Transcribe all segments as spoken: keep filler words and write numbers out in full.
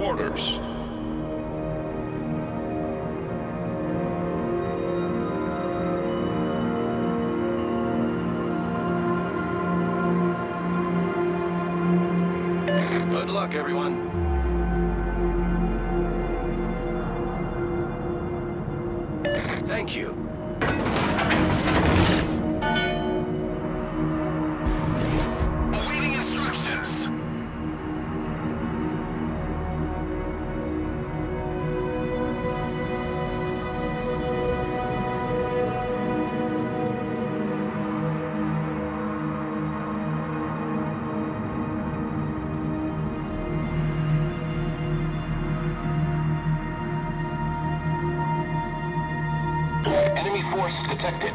orders. Good luck, everyone. Thank you. Awaiting instructions. Enemy force detected.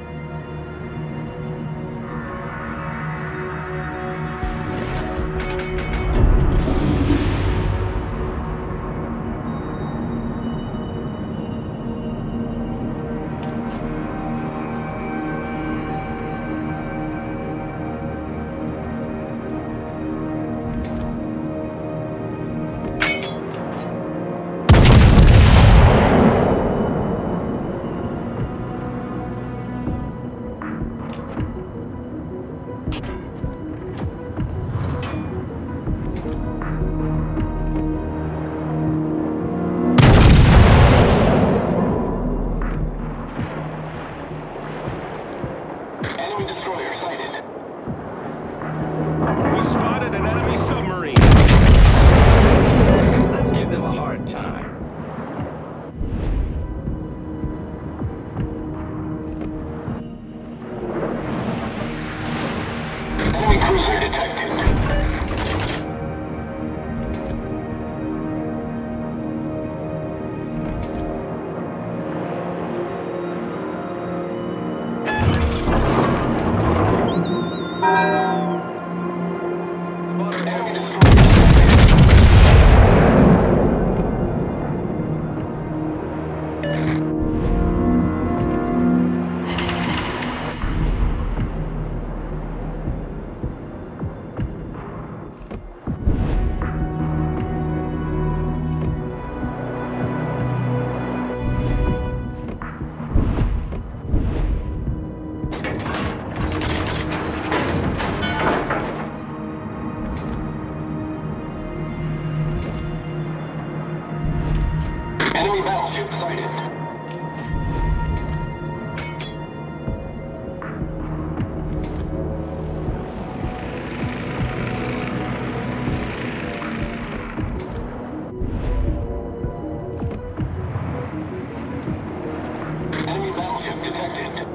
Enemy destroyer sighted. We've spotted an enemy submarine. Let's give them a hard time. Enemy cruiser detected. Enemy destroyer. Enemy battleship sighted. Enemy battleship detected.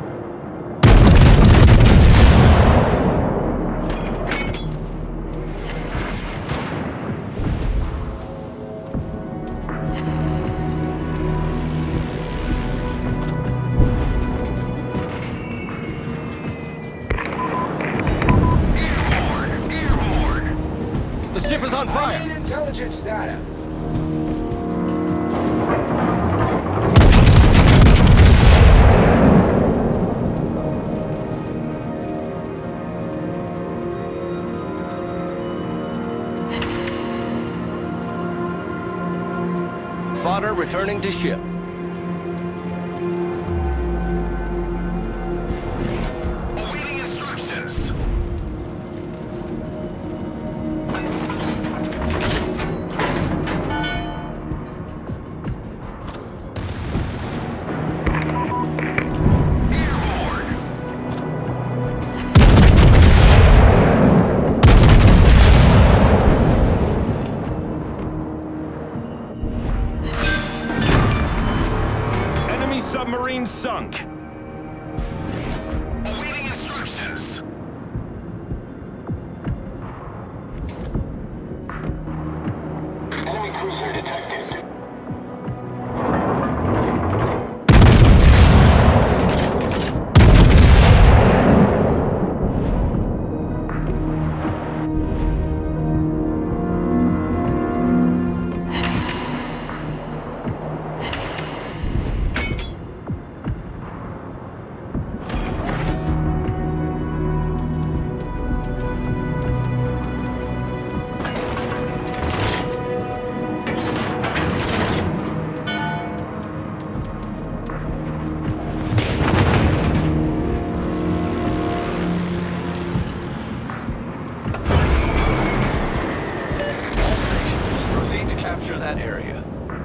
The ship is on I fire! need intelligence data. Spotter returning to ship. Awaiting instructions. that area.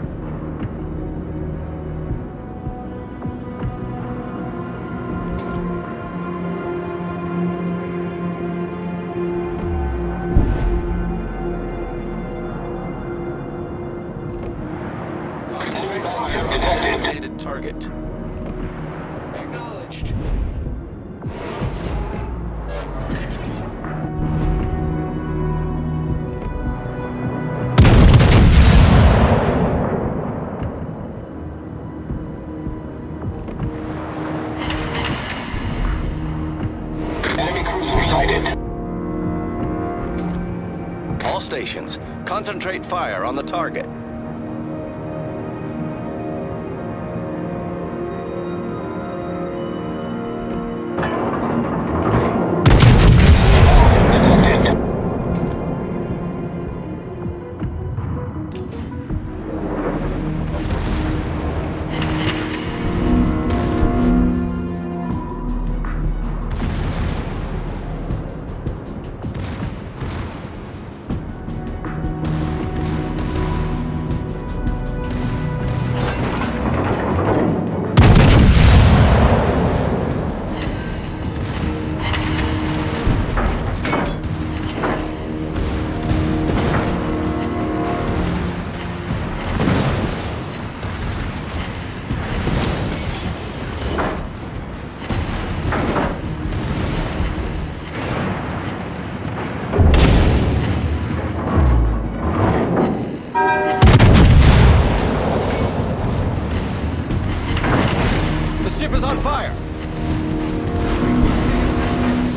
Concentrate fire on the designated target. Acknowledged. Enemy cruiser sighted. All stations, concentrate fire on the target. Detected. The ship is on fire! Requesting assistance.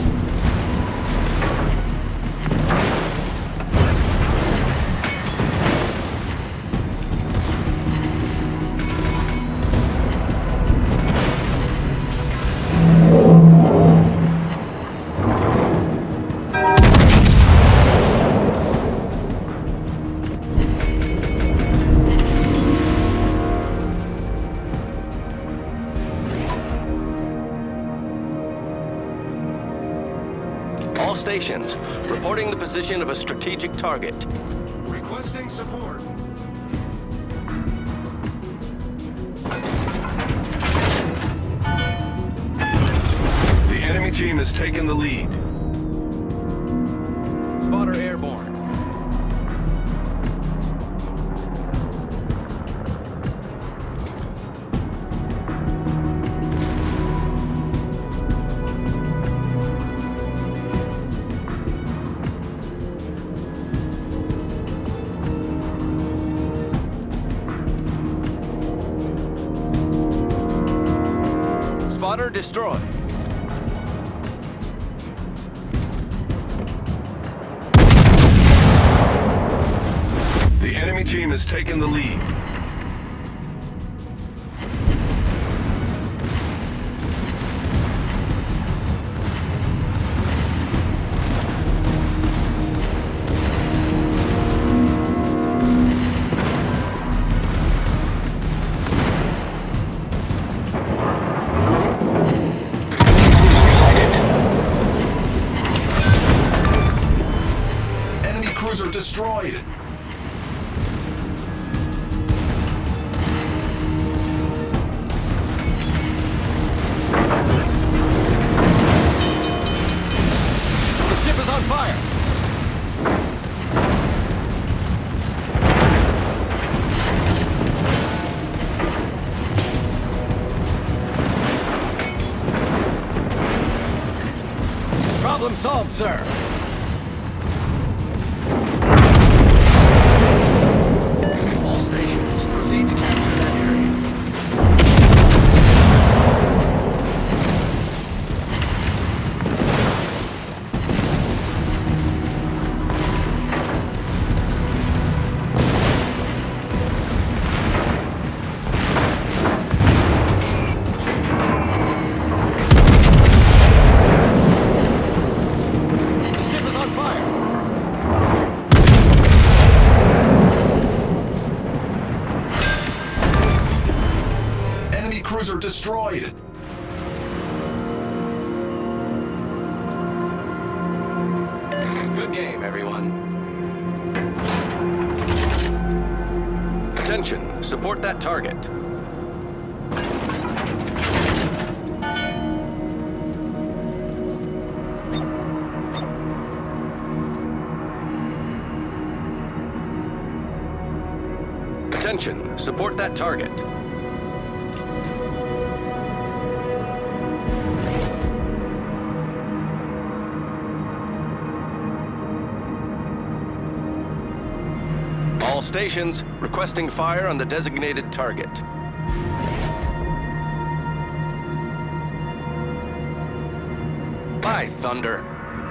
All stations, reporting the position of a strategic target. Requesting support. The enemy team has taken the lead. Spotter airborne. Spotter destroyed. The enemy team has taken the lead. Cruiser sighted. Enemy cruiser destroyed. The ship is on fire! Problem solved, sir. All stations, proceed to capture that area. The ship is on fire! Enemy cruiser destroyed. Good game, everyone. Attention, support that target. Attention, support that target. All stations requesting fire on the designated target. By thunder.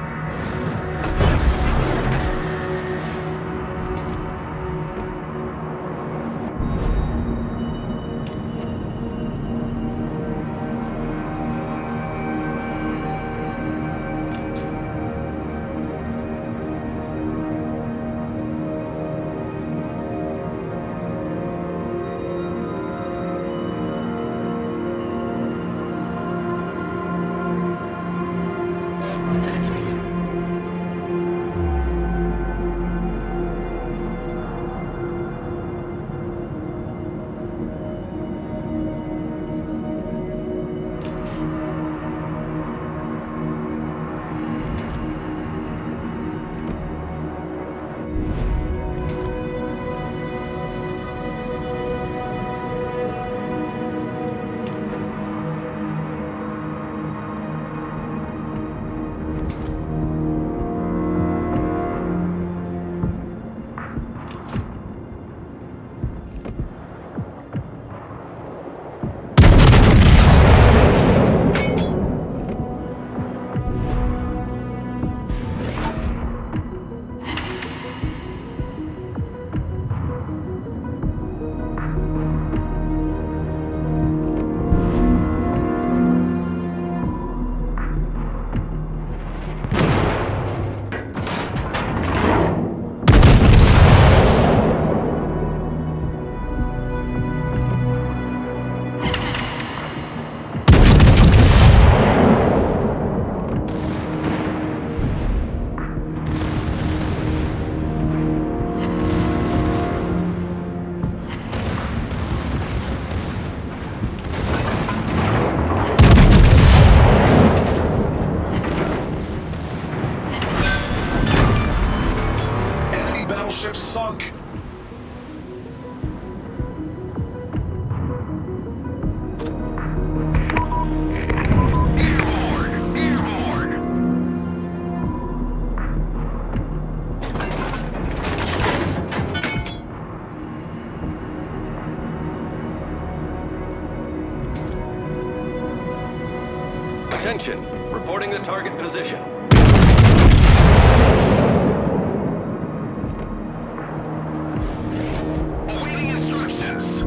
Ship sunk. Attention, reporting the target position. Awaiting instructions.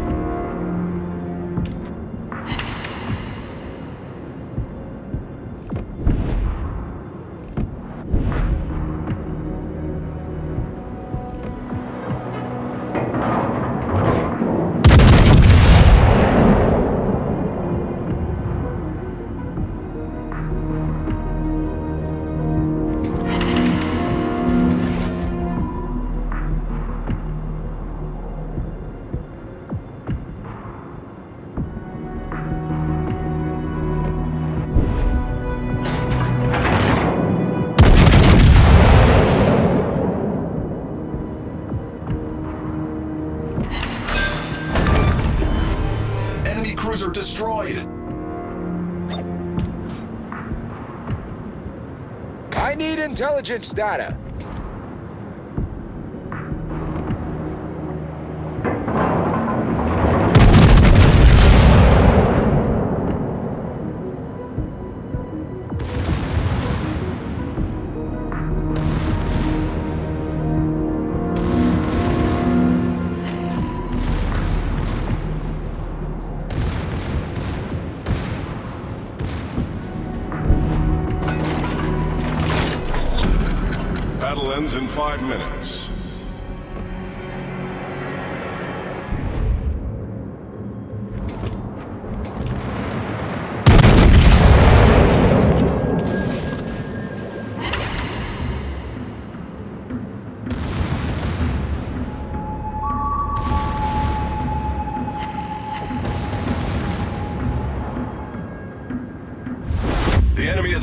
Enemy cruiser destroyed. I need intelligence data. Battle ends in five minutes.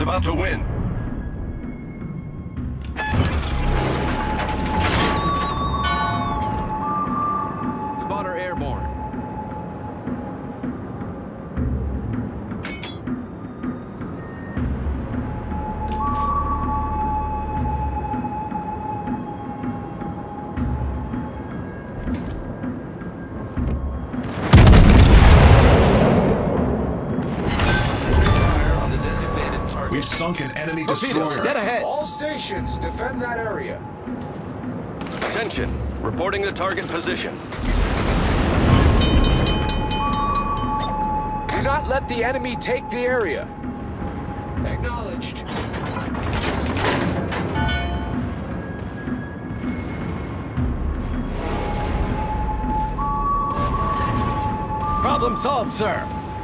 about to win. Spotter airborne. We've sunk an enemy Torpedoes, destroyer. dead ahead. All stations, defend that area. Attention. Reporting the target position. Do not let the enemy take the area. Acknowledged. Problem solved, sir.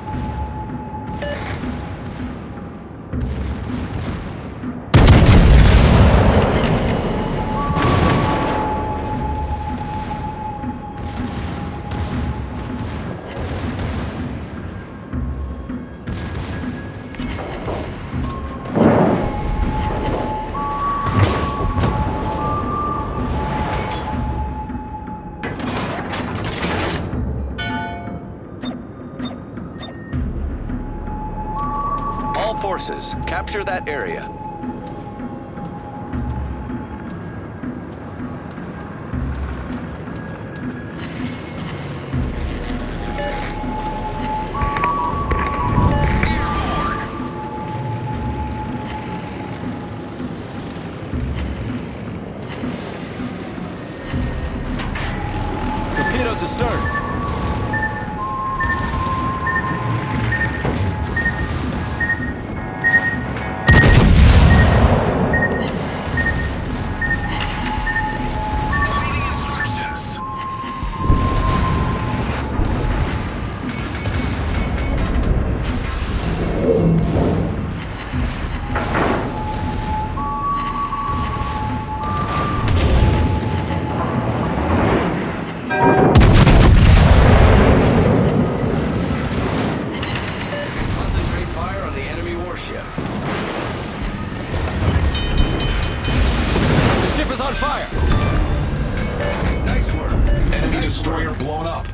All forces, capture that area. Torpedoes astern. Concentrate fire on the enemy warship. The ship is on fire. Nice work. Enemy destroyer blown up.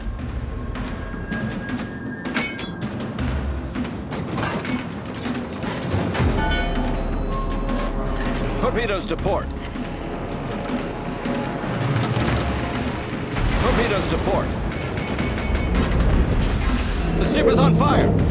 Torpedoes to port. Torpedoes to port. The ship is on fire.